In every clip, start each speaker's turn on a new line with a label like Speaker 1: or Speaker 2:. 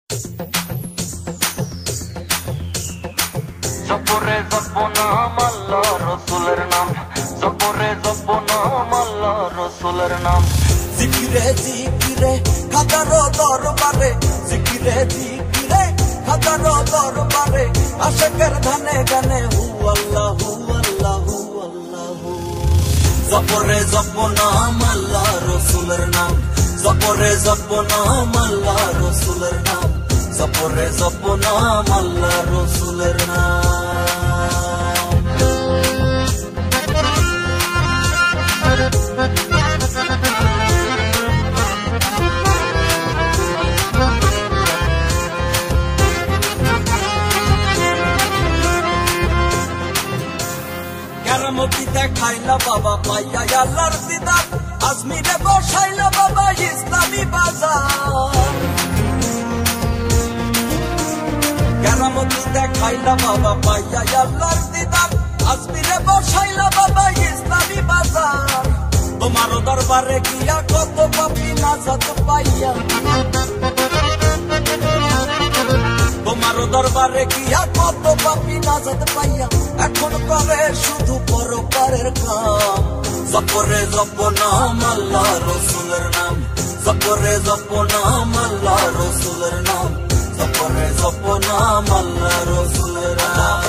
Speaker 1: জপরে জপনাম আল্লাহ রসুলের নাম, জপরে জপনাম আল্লাহ রসুলের নাম।
Speaker 2: জিকিরে জিকিরে খাদারো দরবারে, জিকিরে জিকিরে খাদারো দরবারে, আশিকের ধানে গানে হু আল্লাহ হু আল্লাহ হু আল্লাহ। জপরে জপনাম আল্লাহ রসুলের নাম, জপরে জপনাম আল্লাহ রসুলের নাম, জপরে জপনাম আল্লাহ রসুলের নাম। কেরামতি দেখাইলা বাবা পাইয়া আল্লাহর দিদার, আজমিরে বসাইলা বাবা ইসলামী বাজার। কেরামতি দেখাইলা বাবা পাইয়া আল্লাহর দিদার, আজমিরে বসাইলা বাবা ইসলামী বাজার। তোমারও দরবারে গিয়া কত পাপী নাজাত পাইয়া, তোমারও দরবারে গিয়া কত পাপী নাজাত পাইয়া, এখন করে শুধু পরপারের কাম। জপরে জপনাম আল্লাহ রসুলের নাম, জপরে জপনাম আল্লাহ রসুলের নাম, জপরে জপনাম আল্লাহ রসুলের নাম।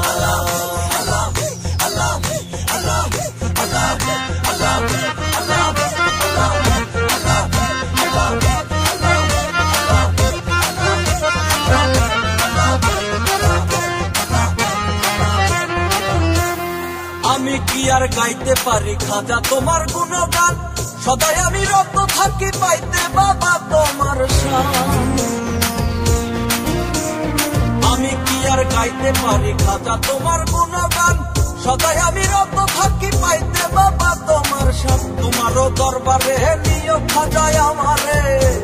Speaker 2: আমি কি আর গাইতে পারি খাজা তোমার গুণগান, সদাই আমি রত থাকি পাইতে বাবা তোমার শান। আমি কি আর গাইতে পারি খাজা তোমার গুণগান, সদাই আমি রত থাকি পাইতে বাবা তোমার শান। তোমারও দরবারে নিও খাজায় আমারে,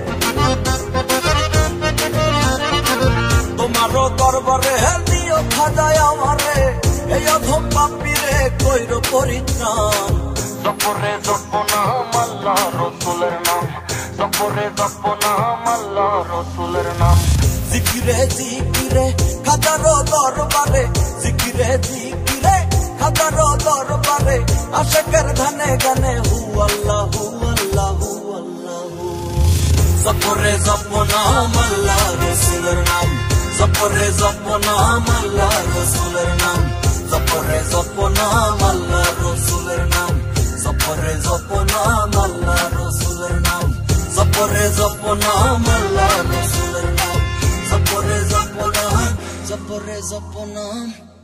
Speaker 2: তোমারও দরবারে নিও খাজায় আমারে, এই অধম পাপীরে কইর পরিত্রাণ।
Speaker 1: জপরে জপনাম আল্লাহ রসুলের নাম, জপরে জপনাম আল্লাহ রসুলের নাম।
Speaker 2: জিকিরে জিকিরে খাদারো দরবারে, জিকিরে জিকিরে খাদারো দরবারে, আশিকের ধানে গানে হু আল্লাহ হু আল্লাহ হু আল্লাহ। জপরে জপনাম আল্লাহ রসুলের নাম, জপরে জপনাম আল্লাহ রসুলের নাম, জপরে জপনাম আল্লাহ রসুলের নাম, জপরে জপনাম আল্লাহ রসুলের নাম, জপরে জপনাম আল্লাহ রসুলের নাম, জপরে জপনাম, জপরে জপনাম।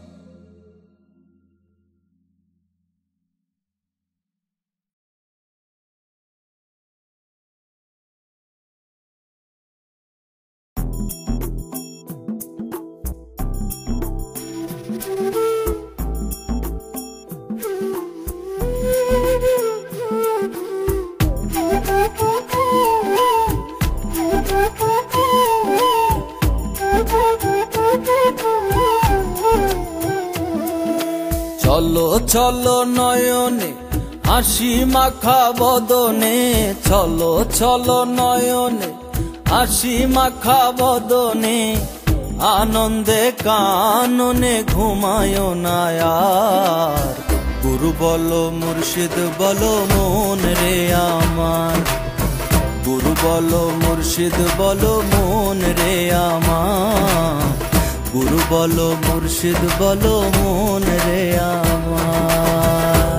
Speaker 2: চলো চলো নয়নে হাসি মাখা বদনে, চলো চলো নয়নে হাসি মাখা বদনে, আনন্দে কাননে ঘুমায় না আর। গুরু বলো মুর্শিদ বলো মন রে আমার, গুরু বলো মুর্শিদ বলো মন রে আমার, গুরু বলো মুর্শিদ বলো মন রে আমার।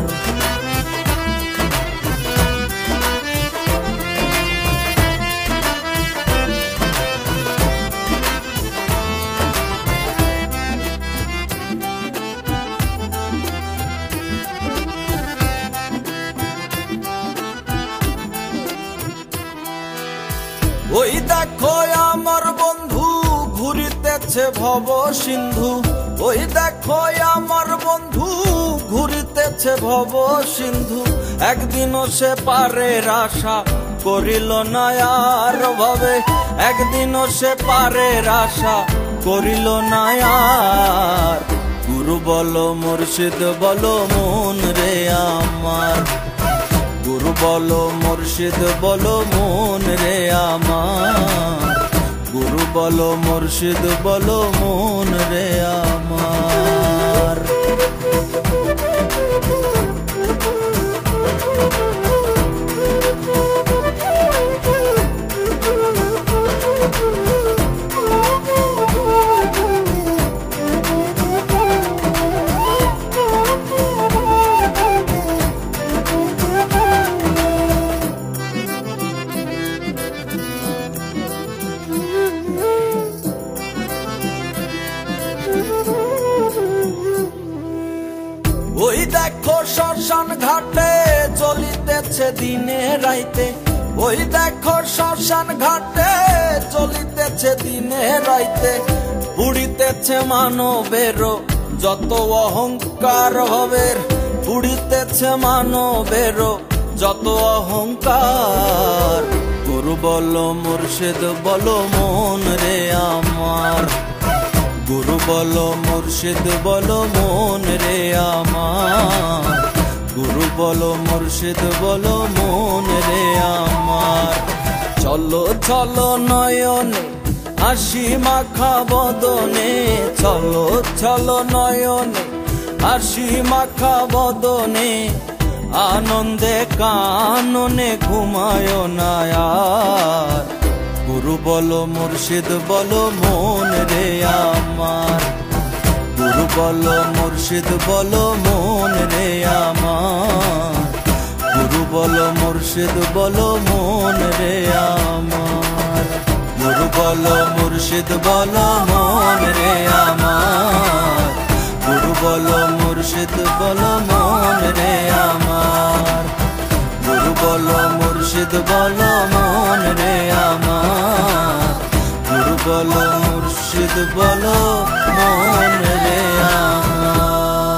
Speaker 2: ওই দেখো আমার বন্ধু ঘুরিতেছে ভব সিন্ধু, ওই দেখো আমার বন্ধু ঘুরিতেছে ভব সিন্ধু। একদিনও সে পারের আশা করিল না আর ভাবে, একদিনও সে পারের আশা করিল না আর। গুরু বলো মুর্শিদ বলো মন রে আমার, গুরু বলো মুর্শিদ বলো মন রে আমার, গুরু বলো মুর্শিদ বলো মন রে আমার। ওই দেখো শ্মশান ঘাটে চলিতেছে দিনে রাইতে, ওই দেখো শ্মশান ঘাটে চলিতেছে দিনে রাইতে, পুড়িতেছে মানবের যত অহংকার ভবের, পুড়িতেছে মানবের যত অহংকার। গুরু বলো মুর্শিদ বলো মন রে আমার, গুরু বলো মুর্শিদ বলো মন রে আমার, গুরু বলো মুর্শিদ বলো মন রে আমার। চলো চলো নয়নে হাসি মাখা বদনে, চলো চলো নয়নে হাসি মাখা বদনে, আনন্দে কাননে ঘুমায় না আর। গুরু বলো মুর্শিদ বলো মন রে আমার, গুরু বলো মুর্শিদ বলো মন রে আমার, গুরু বলো মুর্শিদ বলো মন রে আমার, গুরু বলো মুর্শিদ বলো মন রে আমার, গুরু বলো মুর্শিদ বলো মন রে আমার, গুরু বলো মুর্শিদ বলো মন রে আমার, গুরু বলো মুর্শিদ বলো মন রে আমার।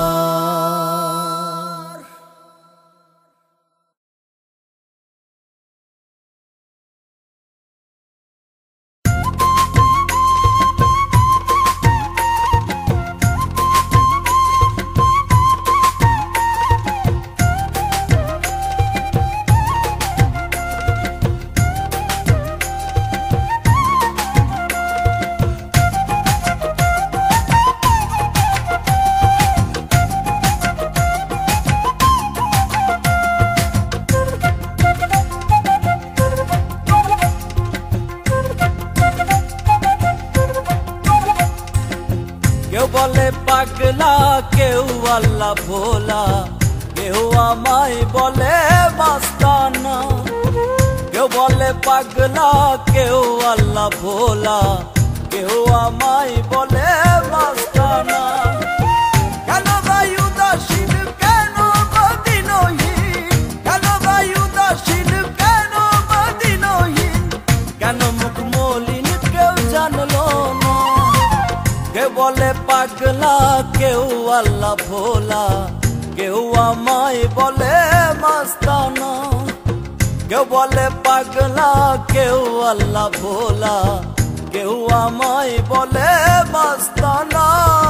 Speaker 2: কেউ বলে পাগলা কেউ আল্লাহ ভোলা, কেউ আমায় বলে মাস্তানা, কেউ বলে পাগলা কেউ আল্লাহ ভোলা, কেউ আমায় বলে মাস্তানা। কেন ভাই উদাসীন কেন মদিনহীন, কেন ভাই উদাসীন কেন মদিনহীন, কেন মুখ মলিন কেউ জানলো না। কেউ বলে পাগলা কেউ আল্লাহ ভোলা, কেউ আমায় বলে মাস্তানা, কেউ বলে পাগলা কেউ আল্লাহ ভোলা, কেউ আমায় বলে মাস্তানা।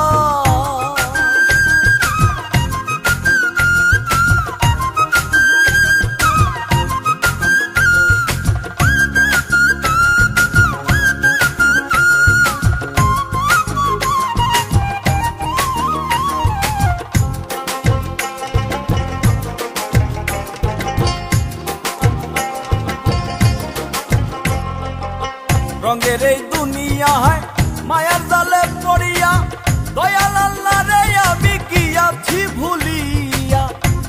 Speaker 2: রঙের এই দুনিয়ায় মায়ার জালে পড়িয়া, দয়াল আল্লাহ রে আমি কি আছি ভুলিয়া।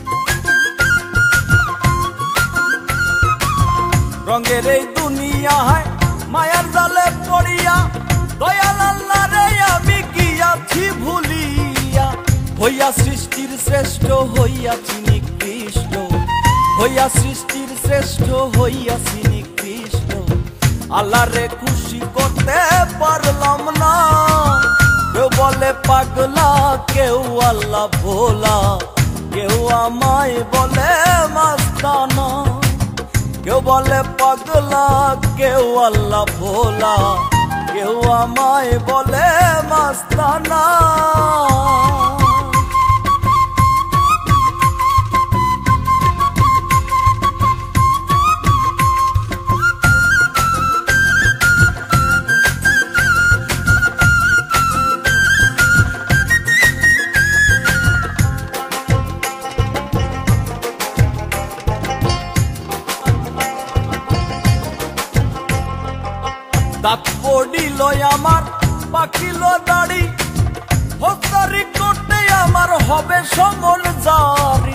Speaker 2: রঙের এই দুনিয়ায় মায়ার জালে পড়িয়া, দয়াল আল্লাহ রে আমি কি আছি ভুলিয়া। হইয়া সৃষ্টির শ্রেষ্ঠ হইয়াছি নিকৃষ্ট, হইয়া সৃষ্টির শ্রেষ্ঠ হইয়াছি নিকৃষ্ট। আল্লাহ রে খুশি করতে পারলাম না। কেউ বলে পাগলা কেউ আল্লাহ ভোলা, কেউ আমায় বলে মাস্তানা। কেউ বলে পাগলা কেউ আল্লাহ ভোলা, কেউ আমায় বলে মাস্তানা। দাঁত পড়িল আমার পাকিল দাড়ি হস্তারি করতে আমার হবে সমল জারি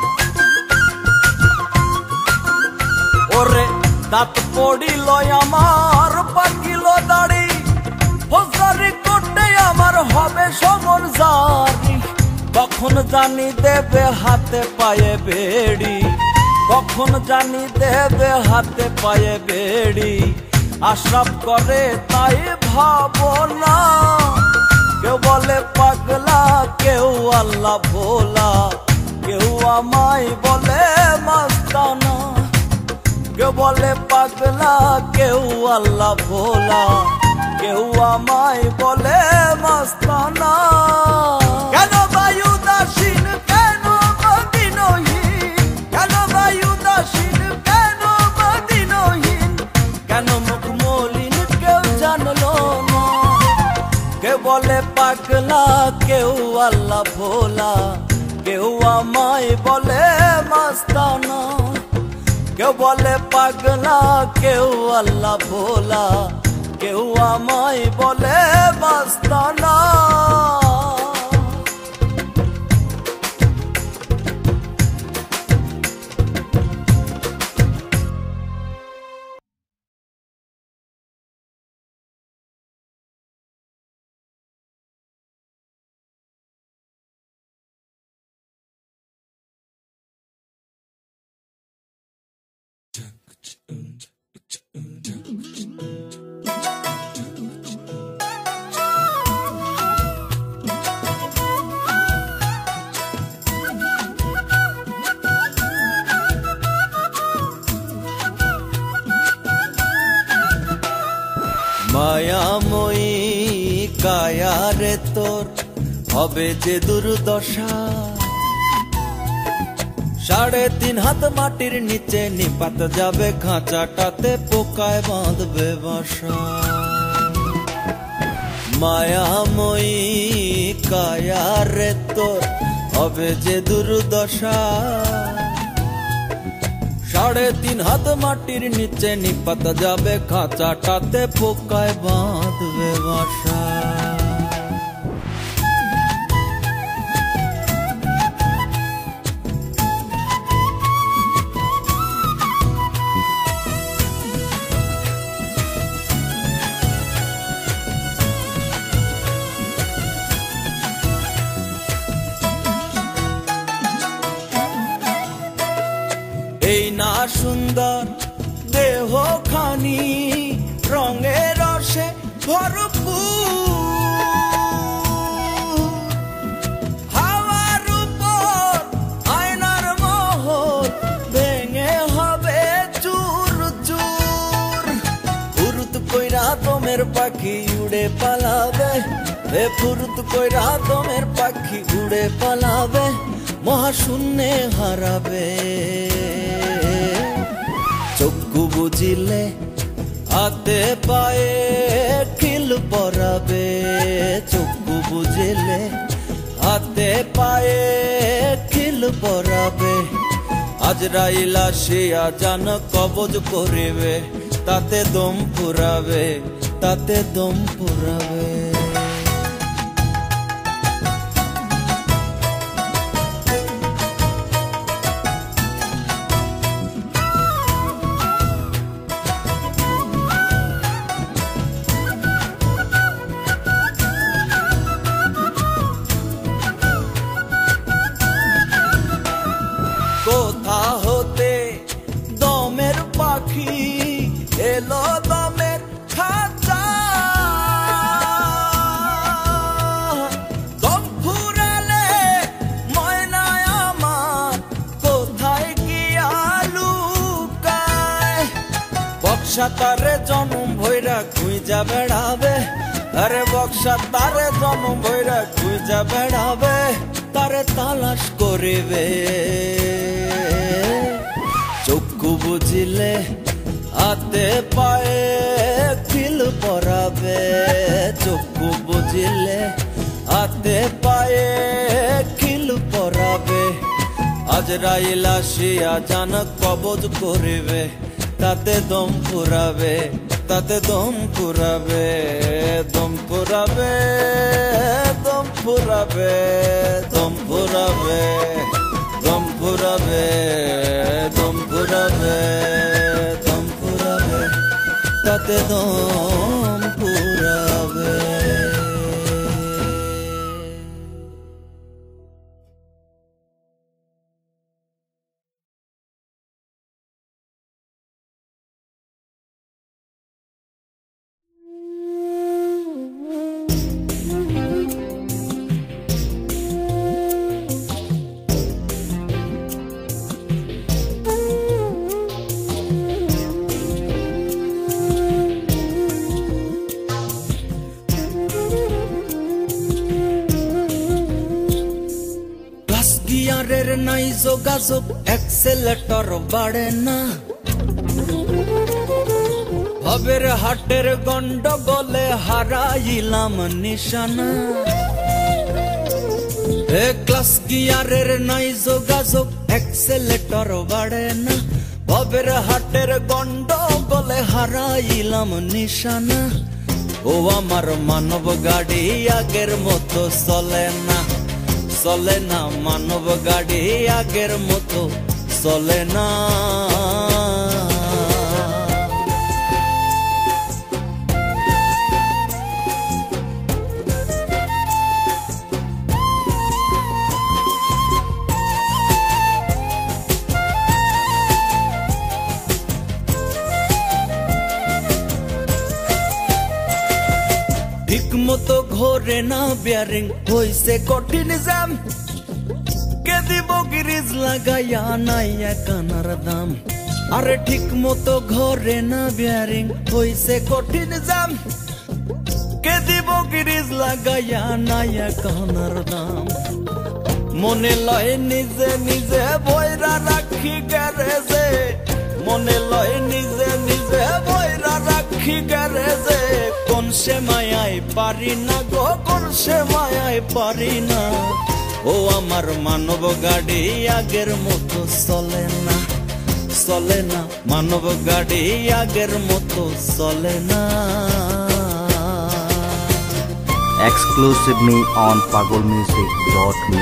Speaker 2: ওরে দাঁত পড়িল আমার পাকিল দাড়ি হস্তারি করতে আমার হবে সমল জারি কখন জানি দেবে হাতে পায়ে বেড়ি কখন জানি দেবে হাতে পায়ে বেড়ি আশরাফ করে তাই ভাবনা কেউ বলে পাগলা কেউ আল্লাহ ভোলা কেউ আমায় বলে মাস্তানা কেউ বলে পাগলা কেউ আল্লাহ ভোলা কেউ আমায় বলে মাস্তানা কেন বায়ু দাসীন কেন মদিনহীন কেন বায়ু দাসীন কেন মদিনহীন কেন মুখ মলিন কেউ জানলো না কেউ বলে পাগলা কেউ আল্লাহ ভোলা কেউ আমায় বলে মাস্তানা কেউ বলে পাগলা কেউ আল্লাহ ভোলা কেউ আমায় বলে মাস্তানা মায়াময়ী কায়ারে তোর হবে যে দুর্দশা 3.5 হাত মাটির নিচে নিপাত যাবে খাঁচাটাতে পোকায় বাঁধবে বাসা মায়াময়ী কায়ারে তোর হবে যে দুর্দশা 3.5 হাত মাটির নিচে নিপাত যাবে খাঁচাটাতে পোকায় বাঁধবে বাসা এই না সুন্দর দেহ খানি রঙে রসে ভরপুর হাওয়ার উপর আয়নার মহল ভেঙে হবে চুর চুর ফুরুত কইরা দমের পাখি উড়ে পালাবে ফুরুত কইরা দমের পাখি উড়ে পালাবে মহাশূন্যে হারাবে চক্ষু বুঝিলে হাতে পায়ে খিল পরাবে চক্ষু বুঝিলে হাতে পায়ে খিল পরাবে আজরাইল আসিয়া জান কবজ করিবে তাতে দম ফুরাবে তাতে দম ফুরাবে কোথা হতে দমের পাখি এলো দমের খাঁচা দম ফুরালে ময়নায় আমার কোথায় গিয়া লুকায় বক্সা তারে জনম ভৈরা খুঁজা বেড়াবে আরে বক্সা তারে জনম ভৈরা খুঁজা বেড়াবে তারে তালাশ করিবে চক্ষু বুঝিলে হাতে পায়ে খিল পরাবে চক্ষু বুঝিলে হাতে পায়ে খিল পরাবে আজরাইল আসিয়া জান কবজ করিবে তাতে দম ফুরাবে তাতে দম পুরাবে, দম পুরাবে, দম পুরাবে, দম পুরাবে, দম পুরাবে, দম পুরাবে, দম পুরাবে, তাতে দম পুরাবে। গিয়ারের নাই যোগাযোগ, অ্যাক্সেলেটর বাড়ে না, ভবের হাটের গন্ডগোলে হারাইলাম নিশানা। ক্লাস গিয়ারের নাই যোগাযোগ, অ্যাক্সেলেটর বাড়ে না, ভবের হাটের গন্ডগোলে হারাইলাম নিশানা। ও আমার মানব গাড়ি আগের মতো চলে না, চলে না, মানব গাড়ি আগের মতো চলে না। ঠিক মতো ঘোরে না বিয়ারিং, হইছে কঠিন জ্যাম, কে দিব গিরিজ লাগাইয়া নাইয়া কানার দাম। আরে ঠিক মতো ঘোরে না বিয়ারিং, হইছে কঠিন জ্যাম, কে দিব গিরিজ লাগাইয়া নাইয়া কানার দাম। মনে লয় নিজে নিজে বইরা রাখি গ্যারেজে, মনে লয় নিজে নিজে বইরা রাখি গ্যারেজে। কোন সে মায়ায় পারি না গো, কোন সে মায়ায় পারি না। ও আমার মানব গাড়ি আগের মতো চলে না, চলে না, মানব গাড়ি আগের মতো চলে না।
Speaker 3: Exclusively on pagolmusic.me.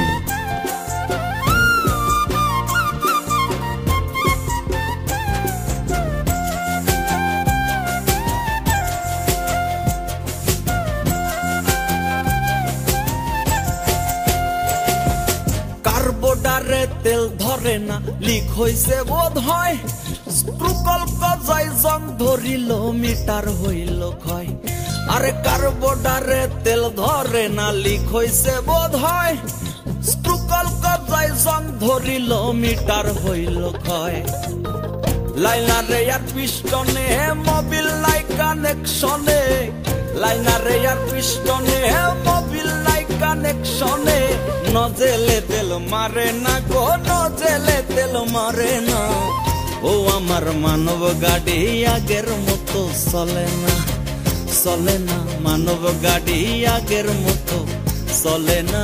Speaker 2: কার্বোডারে তেল ধরে না, লিক হইছে বোধ হয়, স্ক্রুকল কজাই জং ধরিল, মিটার হইল ক্ষয়। আরে কার্বোডারে তেল ধরে না, লিক হইছে বোধ হয়, স্ক্রুকল কজাই জং ধরিল, মিটার হইল ক্ষয়। লাইনারে আর পিস্টনে মোবিল নাই কানেকশনে, লাইনারে আর পিস্টনে মোবিল নাই কানেকশনে। নজেলে তেল মারে না গো, নজেলে তেল মারে না। ও আমার মানব গাড়ি আগের মতো চলে না, চলে না, মানব গাড়ি আগের মতো চলে না।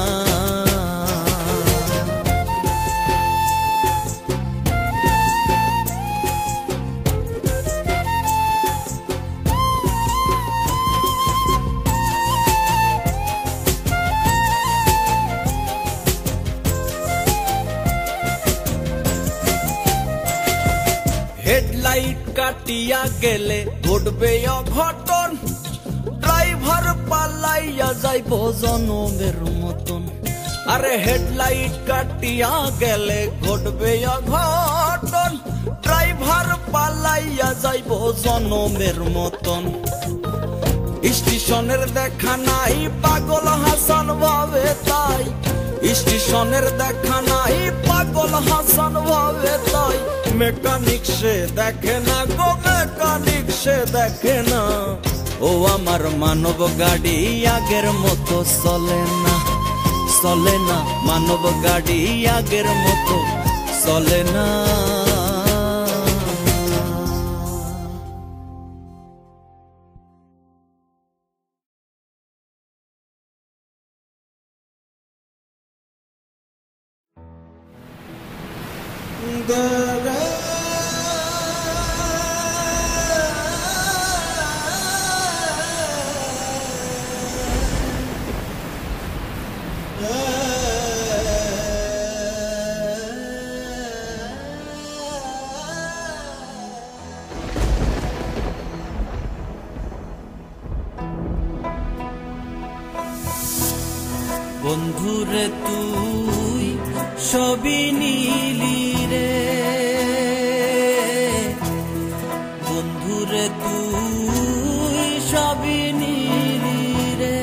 Speaker 2: হেডলাইট কাটিয়া গেলে ঘটবে অঘটন, ড্রাইভার পালাইয়া যাইব জনমের মতন। আরে হেডলাইট কাটিয়া গেলে ঘটবে অঘটন, ড্রাইভার পালাইয়া যাইব জনমের মতন। স্টেশনের দেখা নাই পাগল হাসান ভাবে তাই, স্টেশনের দেখা নাই পাগল হাসান ভাবে তাই। মেকানিক সে দেখে না গো, মেকানিক সে দেখে না। ও আমার মানব গাড়ি আগের মতো চলে না, চলে না, মানব গাড়ি আগের মতো চলে না। বন্ধুরে তুই সবই নিলি রে, বন্ধুরে তুই সবই নিলি রে,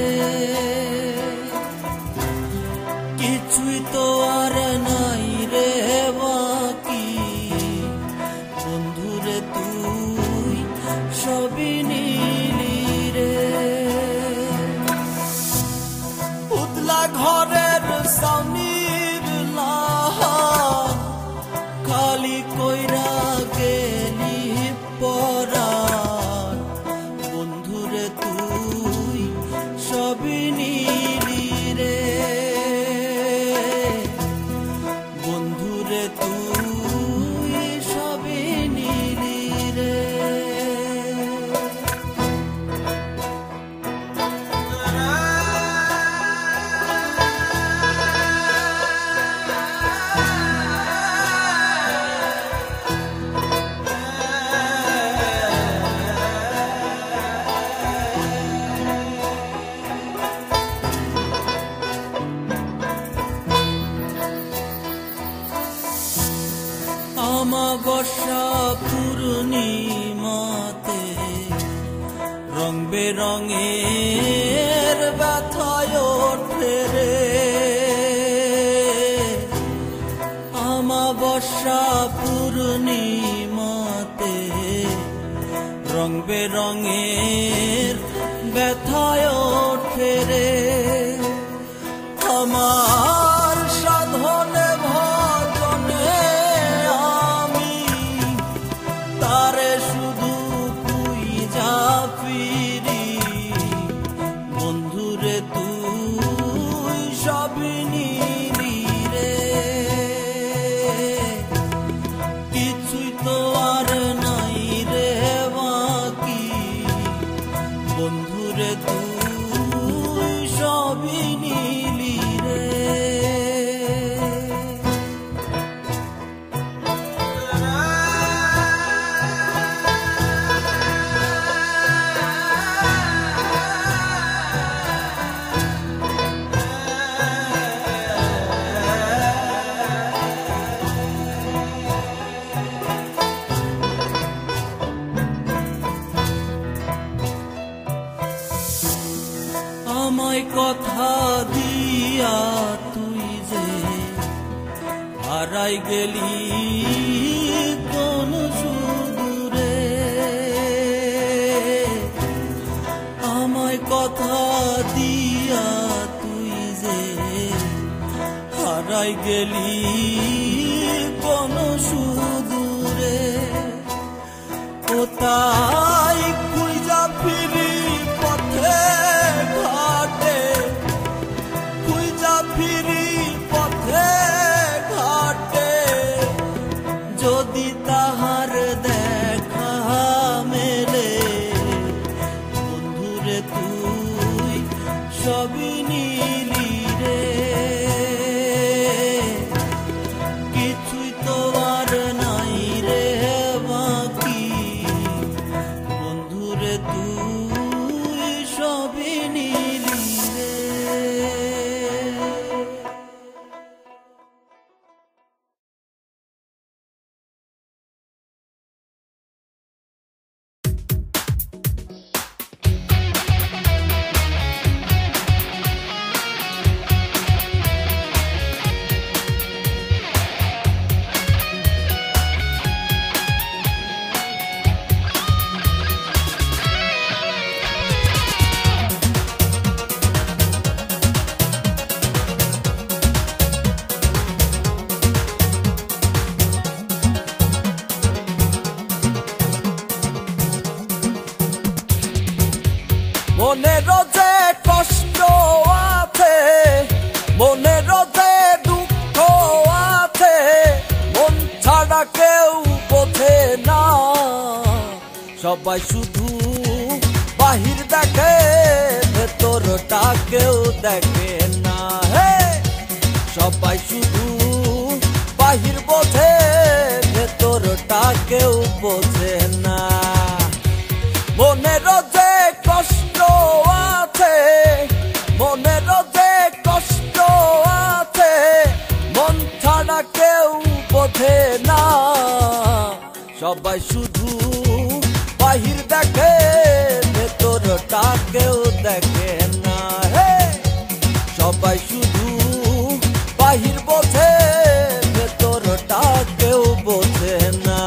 Speaker 2: কিছুই তো আর নাই রে বাকি, বন্ধুরে তুই সবই নিলি রে। উতলা ঘরের সামনির লাহান খালি কইরা গেলি পরাণ, বন্ধুরে তুই সবই নিলি রে, বন্ধুরে তুই সবই নিলি রে। অমাবস্যা পূর্ণিমাতে রং বেরঙের ব্যথায় ওঠে রে, অমাবস্যা পূর্ণিমাতে রং বেরঙের ব্যথায় ওঠে রে, আমার সাধনে ভজনে আমি তারে শুধু পুইজা ফিরি, বন্ধুরে তুই সবই নিলি রে, কিছুই তো আর নাই রে বাকি, বন্ধুরে তুই সবই নিলি রে। আমায় কথা দিয়া তুই যে হারাই গেলি কোন সুদূরে, আমায় কথা দিয়া তুই যে হারাই গেলি কোন সুদূরে, ও তাই খুঁজা ফিরি পথে ঘাটে, খুঁজা ফিরি পথে ঘাটে, যদি তাহার দেখা মেলে, বন্ধুরে তুই সবই নিলি রে, কিছুই তো আর নাই রে বাকি, বন্ধুরে তুই সবই নিলি রে। মনের যে কষ্ট আছে, মনের যে দুঃখ আছে, মন ছাড়া কেউ বোঝে না, সবাই শুধু বাহির দেখে, ভেতরটা কেউ দেখে না, হে সবাই শুধু বাহির বোঝে, ভেতরটা কেউ বোঝে না। মনের যে কষ্ট আছে, মনের যে কষ্ট সবাই শুধু বাহির দেখে, ভেতরটা কেউ দেখে না। হে সবাই শুধু বাহির বোঝে, ভেতরটা কেউ বোঝে না।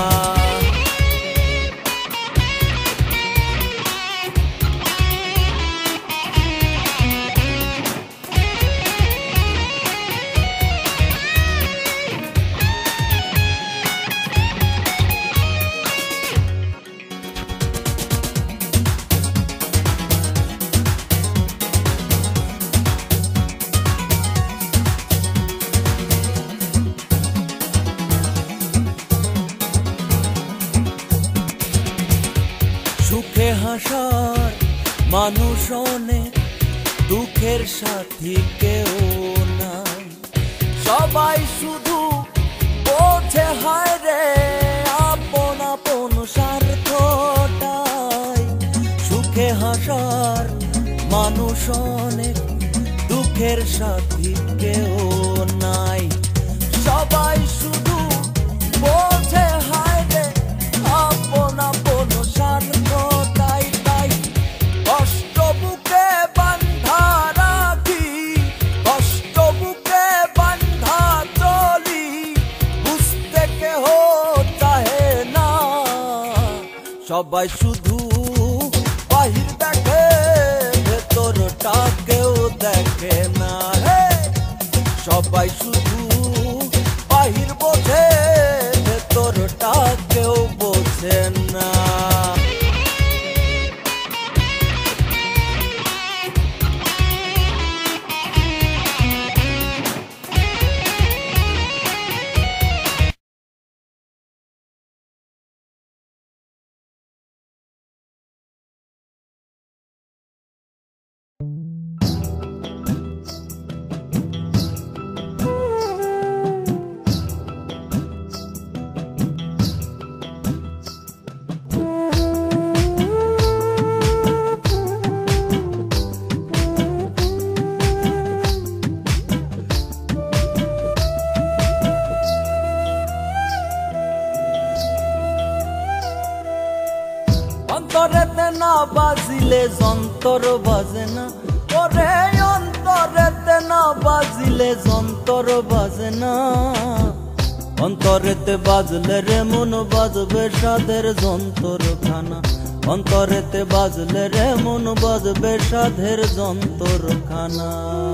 Speaker 2: সুখে হাসার মানুষ অনেক, দুঃখের সাথী কেউ নাই। সবাই শুধু বোঝে হায় রে আপন আপন স্বার্থটাই। সুখে হাসার মানুষ অনেক, দুঃখের সাথী কেউ নাই। সবাই শুধু বোঝে হায় রে আপন আপন স্বার্থটাই। তাই কষ্ট বুকে বান্ধা রাখি, কষ্ট বুকে বান্ধা চলি, বুঝতে কেহ চাহে না। সবাই শুধু বাহির দেখে, ভেতরটা কেউ দেখে না। হে সবাই শুধু বাহির বোঝে, ভেতরটা কেউ বোঝে না। অন্তরেতে না বাজিলে যন্তর বাজে না, ওরে অন্তরেতে না বাজিলে যন্তর বাজে না। অন্তরেতে বাজলে রে মন বাজবে সাধের যন্তর খানা। অন্তরেতে বাজলে রে মন বাজবে সাধের যন্তর খানা।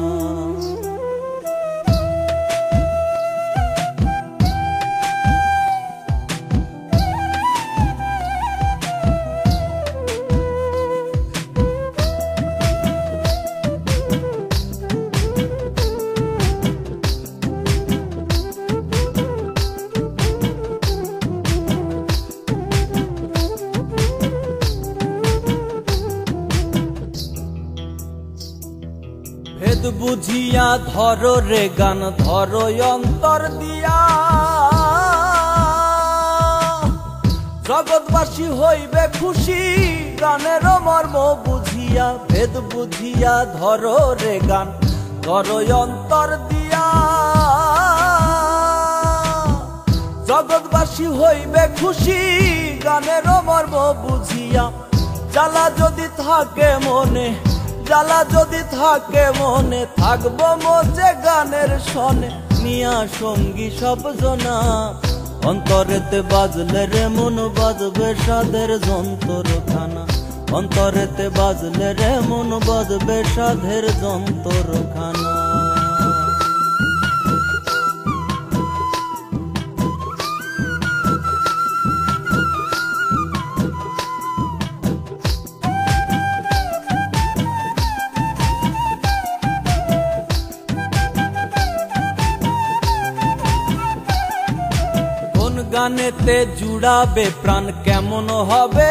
Speaker 2: ভেদ বুঝিয়া ধরো রে গান, ধরো অন্তর দিয়া, জগৎবাসী হইবে খুশি গানের মর্ম বুঝিয়া। ভেদ বুঝিয়া ধরো রে গান, ধরো অন্তর দিয়া, জগৎবাসী হইবে খুশি গানের মর্ম বুঝিয়া। জ্বালা যদি থাকে মনে, জ্বালা যদি থাকে মনে, থাকবো মজে গানের শনে নিয়া সঙ্গী সব জনা। অন্তরেতে বাজলে রে মন বাজবে সাধের যন্তর খানা। অন্তরেতে বাজলে রে মন বাজবে সাধের যন্তর খানা। গানেতে জুড়াবে প্রাণ, কেমন হবে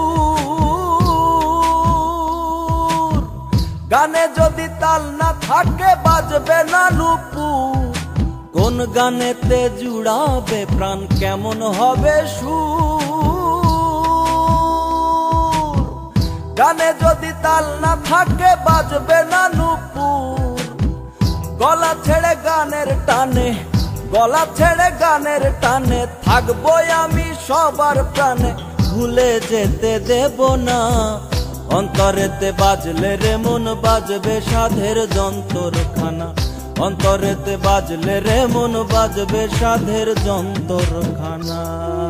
Speaker 2: সুর। গানে যদি তাল না থাকে বাজবে না নুপুর। কোন গানেতে জুড়াবে প্রাণ, কেমন হবে সুর। গানে যদি তাল না থাকে বাজবে না নুপুর। গলা ছেড়ে গানের টানে গলা ছেড়ে গানের টানে থাকবো আমি সবার প্রাণে, ভুলে যেতে দেব না। অন্তরেতে বাজলে রে মন বাজবে সাধের যন্ত্রখানা, অন্তরেতে বাজলে রে মন বাজবে সাধের যন্ত্রখানা।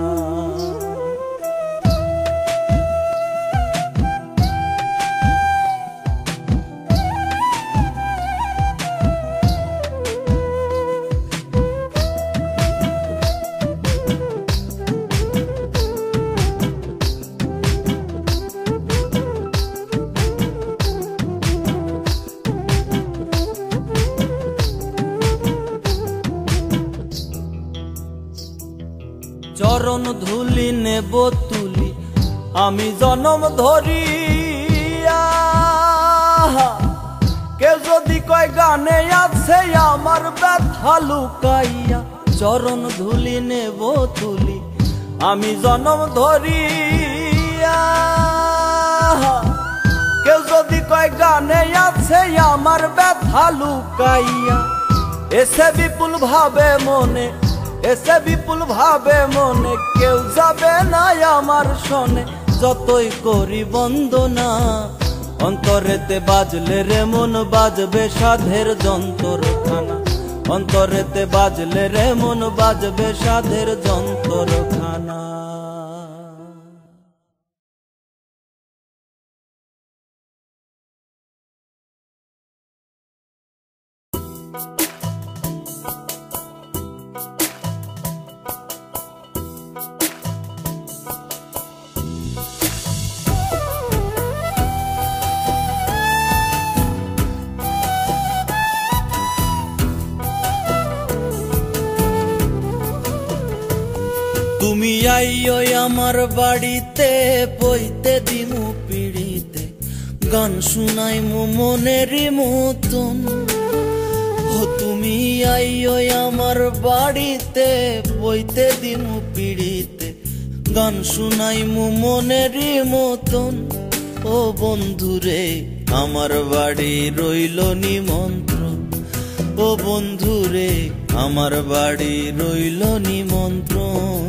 Speaker 2: চরণ ধুলি নেব তুলি আমি জনম ধরিয়া, কে যদি কয় গানে আছে আমার ব্যথা লুকাইয়া। চরণ ধুলি নেব তুলি আমি জনম ধরিয়া, কে যদি কয় গানে আছে আমার ব্যথা লুকাইয়া। এসে বিপুল ভাবে মনে, এসে বিপুল ভাবে মনে, কেউ যাবে না আমার শোনে যতই করি বন্দনা। অন্তরেতে বাজলে রে মন বাজবে সাধের যন্ত্রখানা, অন্তরেতে বাজলে রে মন বাজবে সাধের যন্ত্রখানা। তুমি আইও আমার বাড়িতে বইতে দিমু পিড়িতে, গান শুনাইমু মনেরই মতন। ও তুমি আইও আমার বাড়িতে বইতে দিমু পিড়িতে, গান শুনাইমু মনেরই মতন। ও বন্ধুরে আমার বাড়ি রইল নিমন্ত্রণ, ও বন্ধুরে আমার বাড়ি রইল নিমন্ত্রণ।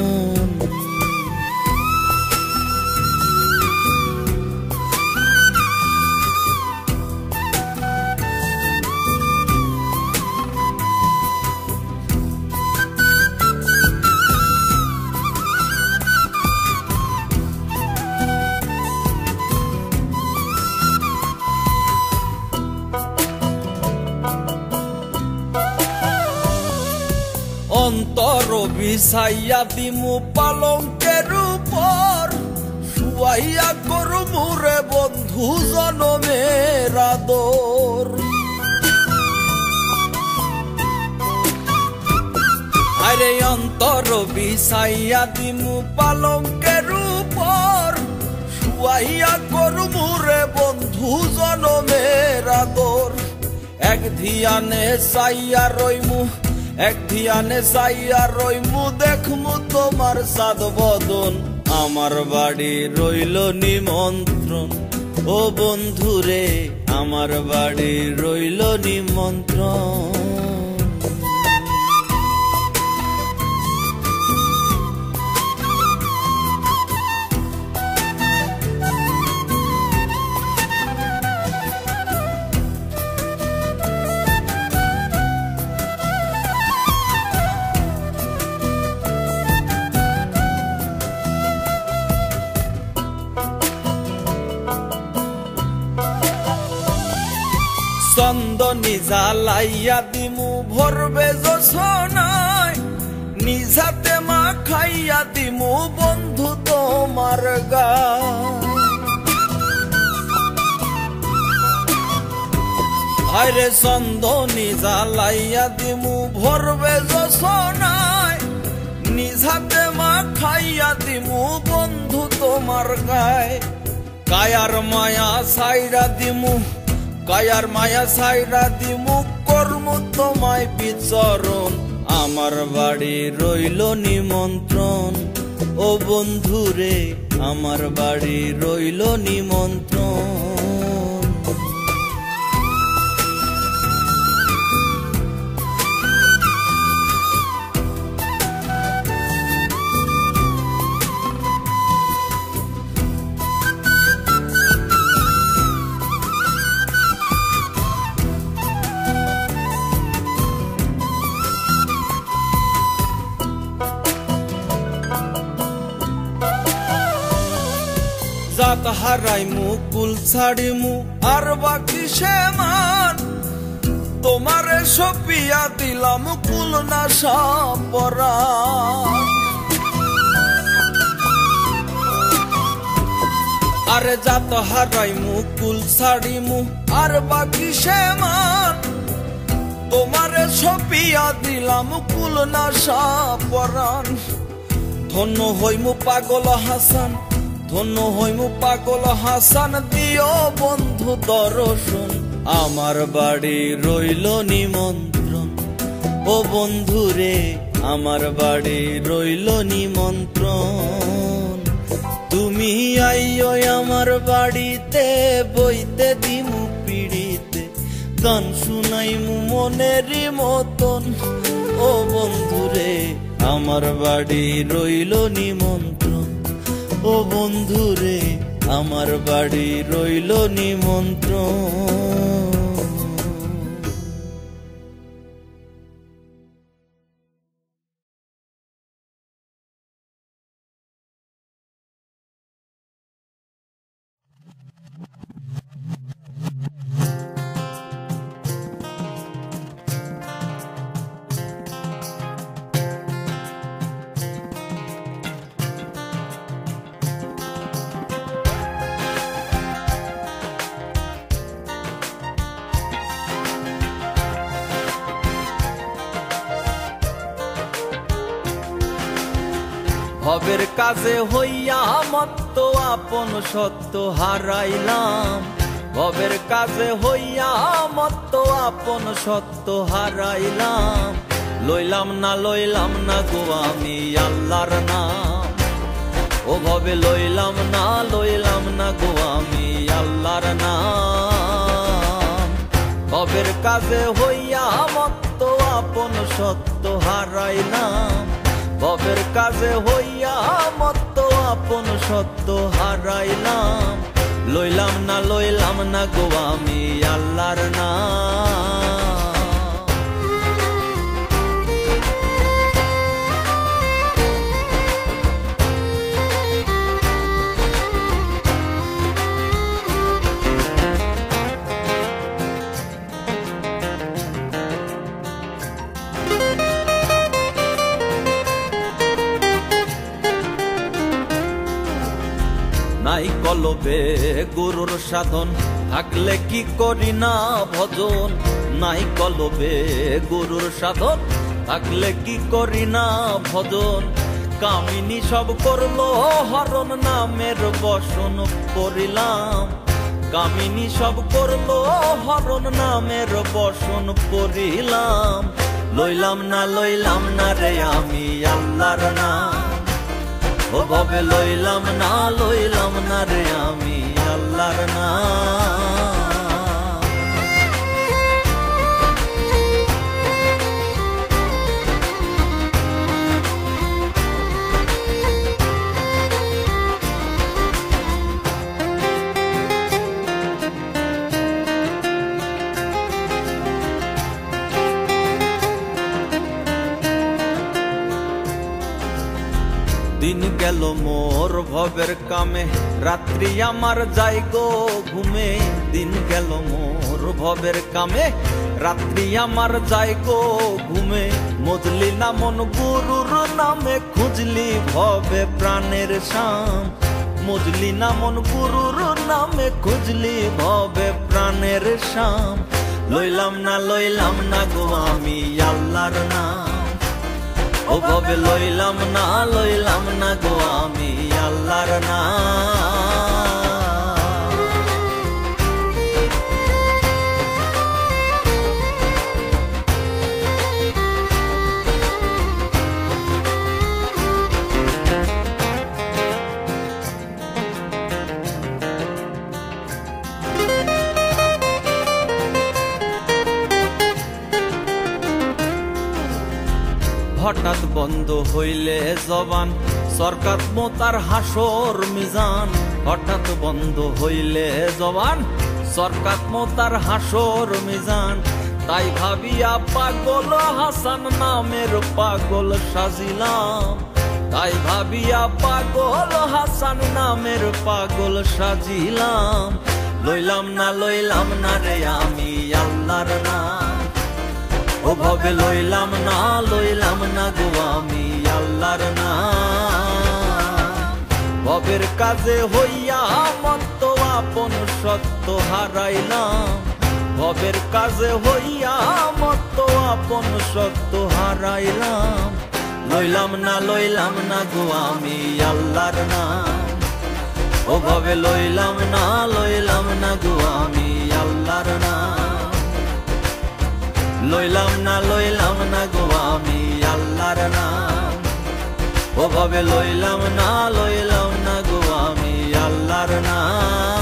Speaker 2: অন্তর বিছাইয়া দিমু পালঙ্কের উপর, শুয়াইয়া করু মুরে বন্ধু জনমের আদর। আরে অন্তর বিছাইয়া দিমু পালঙ্কের উপর, শুয়াইয়া করু মুরে বন্ধু জনমের আদর। এক ধিয়ানে চাইয়া রইমু, এক ধিয়ানে চাইয়া রইমু, দেখমু তোমার সাদ বদন। আমার বাড়ি রইল নিমন্ত্রণ, ও বন্ধুরে আমার বাড়ি রইল নিমন্ত্রণ। চন্দনী জ্বালাইয়া দিমু ভরবে জোছনায়, নিজাতে মা খাইয়া দিমু বন্ধু তোমার গায়। আরে চন্দনী জ্বালাইয়া দিমু ভরবে জোছনায়, নিজাতে মা খাইয়া দিমু বন্ধু তোমার গায়। কায়ার মায়া সাইরা দিমু, কায়ার মায়া সাইরা দিমু, কর্ম তোমায় বিচরণ। আমার বাড়ি রইল নিমন্ত্রণ, ও বন্ধুরে আমার বাড়ি রইল নিমন্ত্রণ। হারাই মুকুল ছাড়িমু আর বাকি সে মান তোমারে সপিয়া দিলাম কুল না সাপরা আরে যাত হারাই মুকুল ছাড়িমু আর বাকি সে মান তোমারে সপিয়া দিলাম কুল না সাপরান ধন্য হইমু পাগল হাসান ধন্য হইমু পাগল হাসান দিও বন্ধু দর্শন আমার বাড়ি রইল নিমন্ত্রণ ও বন্ধু রে আমার বাড়ি রইল নিমন্ত্রণ তুমি আইও আমার বাড়িতে বইতে দিমু পিড়িতে গান শুনাইমু মনেরই মতন ও বন্ধু রে আমার বাড়ি রইল নিমন্ত্রণ ও বন্ধু রে আমার বাড়ি রইল নিমন্ত্রণ ভবের কাজে হইয়া মত্ত আপন সত্য হারাইলাম ভবের কাজে হইয়া মত্ত আপন সত্য হারাইলাম লইলাম না গো আমি আল্লাহর নাম ও ভবে লইলাম না গো আমি আল্লাহর নাম ভবের কাজে হইয়া মত্ত আপন সত্য হারাইলাম ভবের কাজে হইয়া মত্ত আপন সত্য হারাইলাম লইলাম না গো আমি আল্লাহর নাম নাই কলবে গুরুর সাধন থাকলে কি করি না ভজন নাই কলবে গুরুর সাধন থাকলে কি করি না ভজন কামিনী সব করলো হরণ নামের বসন পড়িলাম কামিনী সব করলো হরণ নামের বসন পড়িলাম লইলাম না রে আমি আল্লাহর নাম ও ভবে লইলাম না রে আমি আল্লাহর নাম দিন গেল মোর ভবের কামে রাত্রি আমার যাই গো ঘুমে দিন গেল মোর ভবের কামে রাত্রি আমার যাই গো ঘুমে মজলি না মন গুরুর নামে খুঁজলি ভবে প্রাণের শাম মজলি না মন গুরুর নামে খুঁজলি ভবে প্রাণের শাম লইলাম না গো আমি আল্লাহর নাম ও ভবে লইলাম না গো আমি আল্লাহর নাম হঠাৎ বন্ধ হইলে জবান সরকার মোতার হাসর মিজান হঠাৎ বন্ধ হইলে জবান সরকার মোতার হাসর মিজান তাই ভাবিয়া পাগল হাসান নামের পাগল সাজিলাম তাই ভাবিয়া পাগল হাসান নামের পাগল সাজিলাম। লইলাম না রে আমি আল্লাহর নাম, ওভাবে লইলাম না গো আমি আল্লাহর নাম। ভবের কাজে হইয়া মত্ত আপন সত্য হারাইলাম, ভবের কাজে হইয়া মত্ত আপন সত্য হারাইলাম। লইলাম না গো আমি আল্লাহর নাম, ওভাবে লইলাম না গো আমি আল্লাহর নাম। লইলাম না গো আমি আল্লাহর নাম, ওভাবে লইলাম না গো আমি আল্লাহর নাম।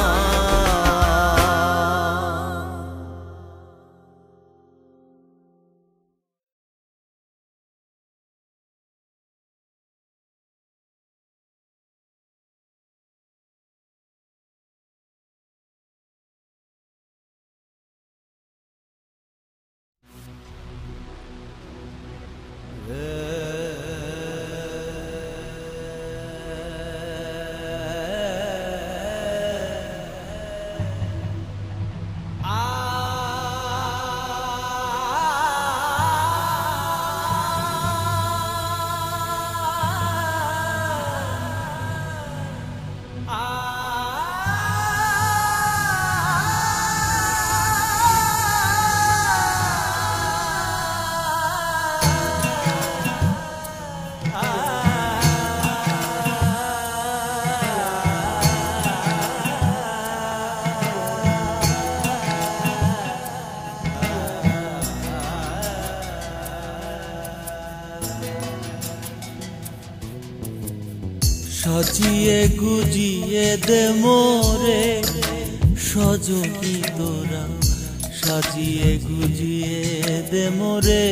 Speaker 2: সাজিয়ে গুজিয়ে দে মোরে সজনী তোরা, সাজিয়ে গুজিয়ে দে মোরে,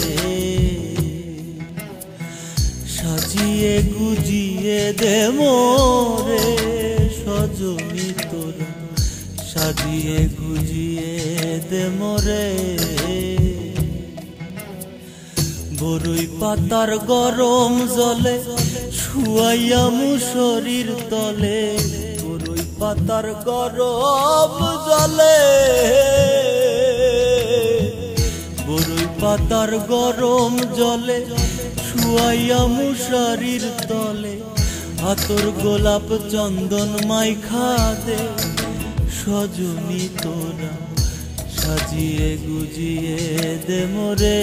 Speaker 2: সাজিয়ে গুজিয়ে দে মোরে সজনী তোরা, সাজিয়ে গুজিয়ে দে মোরে। বরই পাতার গরম জলে শুয়াইয়া মুশরির তলে, বরই পাতার গরম জলে, বরই পাতার গরম জলে শুয়াইয়া মুশরির তলে। আতর গোলাপ চন্দন মাইখা দে সজনী তোরা, সাজিয়ে গুজিয়ে দে মোরে,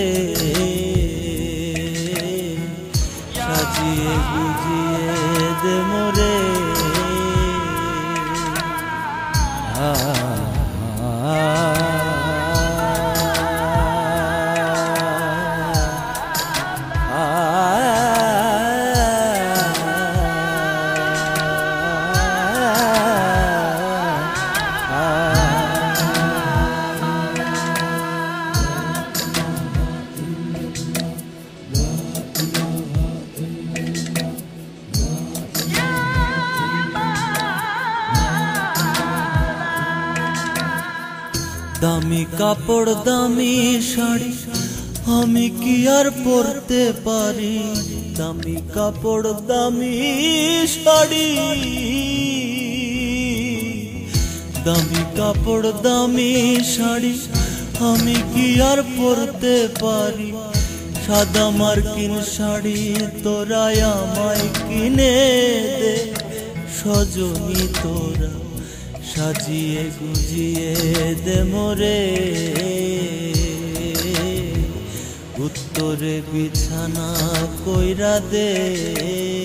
Speaker 2: সাজিয়ে গুজিয়ে দে মোরে। দামি কাপড় দামি শাড়ি আমি কি আর পরতে পারি, দামি কাপড় দামি শাড়ি, দামি কাপড় দামি শাড়ি আমি কি আর পরতে পারি। সাদা মার্কিন শাড়ি তোরা আমায় কিনে দে সজনী তোরা, সাজিয়ে গুজিয়ে দে মোরে। উত্তরে বিছানা কইরা দে